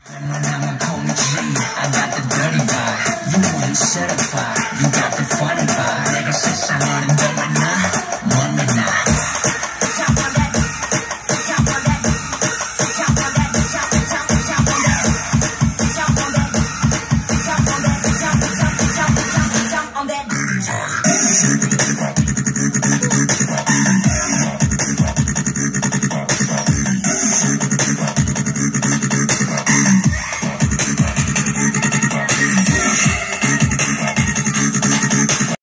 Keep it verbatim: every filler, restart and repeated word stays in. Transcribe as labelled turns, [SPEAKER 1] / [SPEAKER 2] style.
[SPEAKER 1] I'ma call me G. I got the dirty vibe. You want certified. You got the funny vibe. 내가 세상을 흔들어 나.